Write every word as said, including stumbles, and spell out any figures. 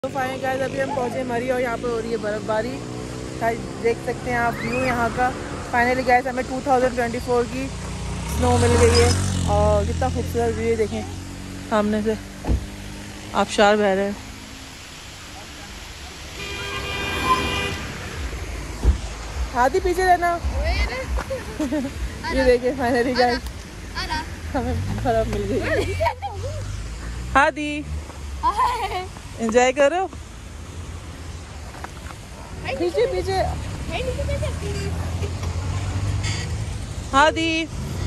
तो final guys अभी हम पहुंचे मरी और यहाँ पे हो रही है बर्फबारी। गाइस देख सकते हैं आप व्यू यहाँ का। फाइनली गाइस हमें टू थाउजेंड ट्वेंटी फोर की स्नो मिल गई है और कितना खूबसूरत व्यू है। देखें सामने से आबशार बह रहे हैं। आधी पीछे रहना। ये देखिए फाइनली गाइस हमें बर्फ मिल गई है। आधी एंजॉय करो। पीछे पीछे आदि